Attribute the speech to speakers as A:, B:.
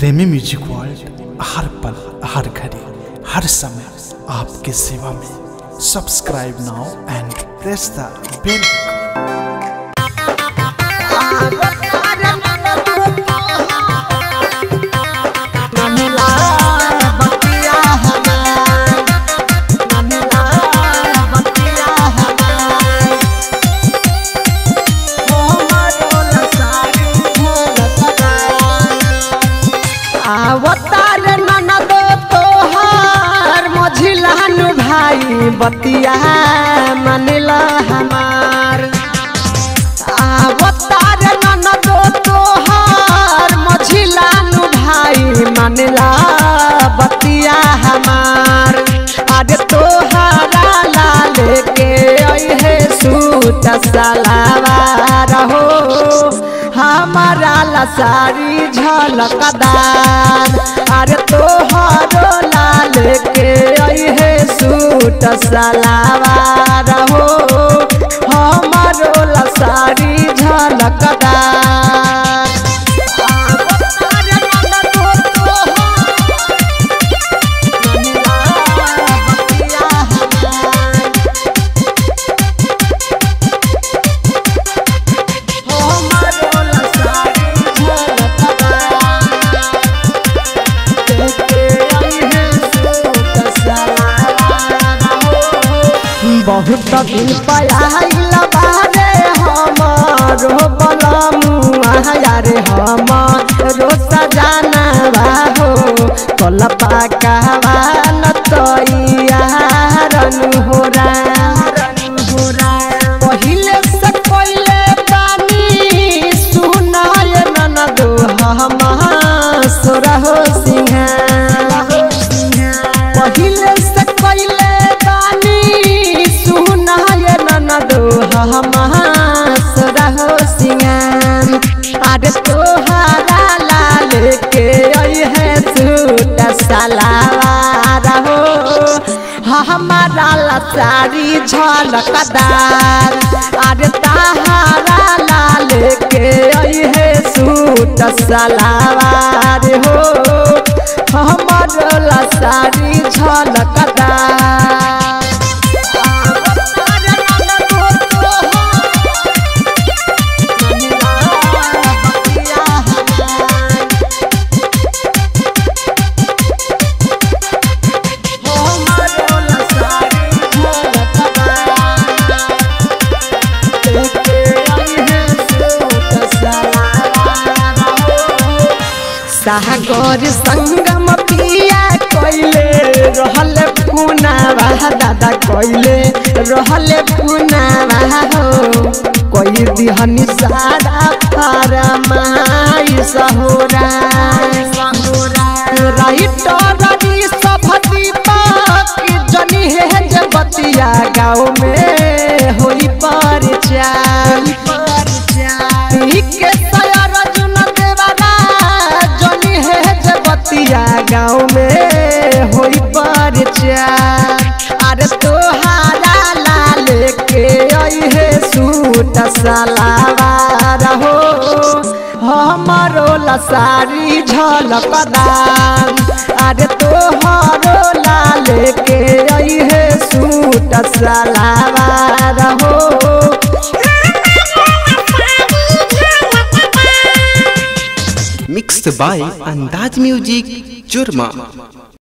A: प्रेमी music world हर पल हर घड़ी हर समय आपके सेवा में। Subscribe now and press the bell.
B: अवतार ननदो तोहार मझिलान भाई बतिया मानिला हमार। अवतार ननदो तोहार मझिलान भाई मानिला बतिया हमार। आज तोहारा लाल के अहे सूट सलवार हो, हमारा लसारी झलकदार। अरे तोहरो लाल के अहे सूट सलवार हो, हमारो लसारी झलकदार। बहुत दिन पयाइल बारे हमारो बलमुआ रे, हमारो सजाना हो कलपा कहवान तैयारन हो पहिले से कोइले बानी सुनाय ननदो हम सोरहो सिंहार। पहिले से कोइले हम सोरहो सिंहार। आज तोहारा लाल के अहे सूट सलवार हो, हमारा लसारी झलकदार। आज तोहारा लाल के अहे सूट सलवार हो, हमारा लसारी झलकदार। सागर संगम पिया कोइले रहल पुनावा, दादा कोइले रहल पुनावा हो। कोई दिहनी सारा फरमाई सहोरा राइटर सब दीपक जनी है जे बतिया गाँव में होई परिचय। गाँव में होई परिचय। अरे तोहारा लाल के अहे सूट सलवार हो, हमारो लसारी झलकदार। अरे तोहारो लाल के अहे सूट सलवार हो।
C: मिक्स्ड बाय अंदाज म्यूजिक जुर्मा।